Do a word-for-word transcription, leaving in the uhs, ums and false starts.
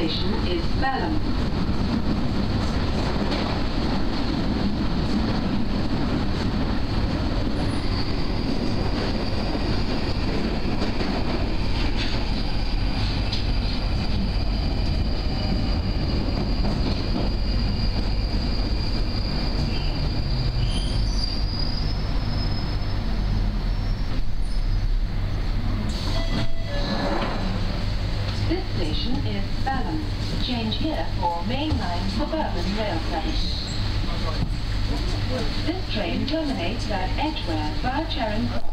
station is Balham. This station is Balham. Change here for mainline suburban rail service. This train terminates at Edgware via Charing Cross.